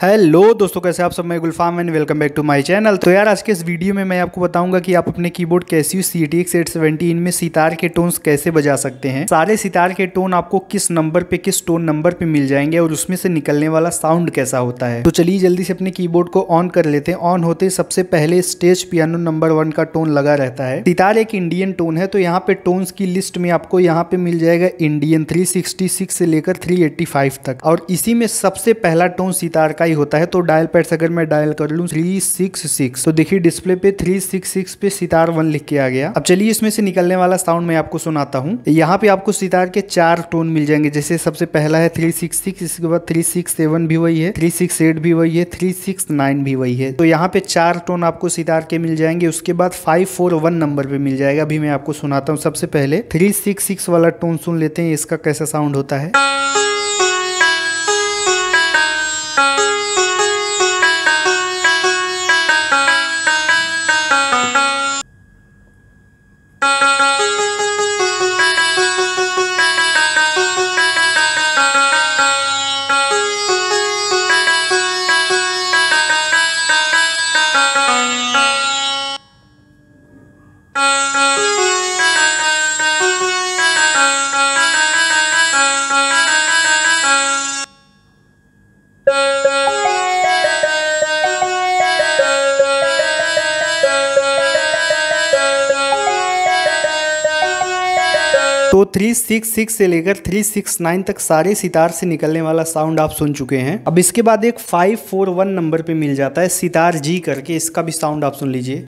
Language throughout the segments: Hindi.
हेलो दोस्तों, कैसे आप सब। मैं Gulfam and welcome back to my channel. तो यार आज के इस वीडियो में मैं आपको बताऊंगा कि आप अपने कीबोर्ड कैसियो CTX 870 इनमें सितार के टोन्स कैसे बजा सकते हैं। सारे सितार के टोन आपको किस नंबर पे, किस टोन नंबर पे मिल जाएंगे और उसमें से निकलने वाला साउंड कैसा होता है। तो चलिए जल्दी से अपने कीबोर्ड को ऑन कर लेते हैं। ऑन होते सबसे पहले स्टेज पियानो नंबर 1 का टोन लगा रहता है। सितार एक इंडियन टोन है, तो यहाँ पे टोन्स की लिस्ट में आपको यहाँ पे मिल जाएगा इंडियन 366 से लेकर 385 तक, और इसी में सबसे पहला टोन सितार का ही होता है। तो डायल पैड से अगर मैं डायल कर लूं 366, तो देखिए डिस्प्ले पे 366 पे सितार 1 लिख के आ गया। अब चलिए इसमें से निकलने वाला साउंड मैं आपको सुनाता हूं। यहाँ पे आपको सितार के 4 टोन मिल जाएंगे। जैसे सबसे पहला है 366, इसके बाद 367 भी वही है, 368 भी वही है, 369 भी वही है। तो यहाँ पे 4 टोन आपको सितार के मिल जाएंगे। उसके बाद 541 नंबर पे मिल जाएगा। अभी मैं आपको सुनाता हूँ। सबसे पहले 366 वाला टोन सुन लेते हैं, इसका कैसा साउंड होता है। तो 366 से लेकर 369 तक सारे सितार से निकलने वाला साउंड आप सुन चुके हैं। अब इसके बाद एक 541 नंबर पे मिल जाता है सितार जी करके, इसका भी साउंड आप सुन लीजिए।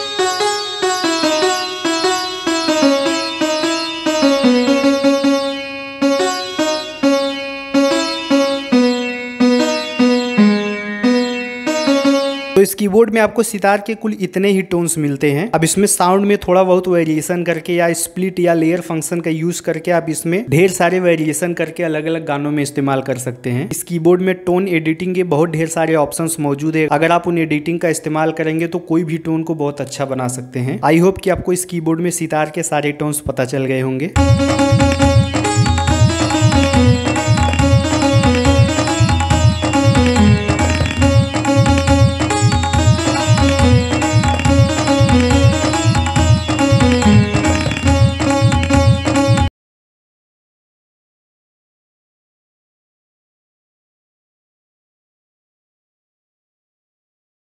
तो इस कीबोर्ड में आपको सितार के कुल इतने ही टोन्स मिलते हैं। अब इसमें साउंड में थोड़ा बहुत वेरिएशन करके या स्प्लिट या लेयर फंक्शन का यूज करके आप इसमें ढेर सारे वेरिएशन करके अलग अलग गानों में इस्तेमाल कर सकते हैं। इस कीबोर्ड में टोन एडिटिंग के बहुत ढेर सारे ऑप्शंस मौजूद है। अगर आप उन एडिटिंग का इस्तेमाल करेंगे तो कोई भी टोन को बहुत अच्छा बना सकते हैं। आई होप कि आपको इस कीबोर्ड में सितार के सारे टोन्स पता चल गए होंगे।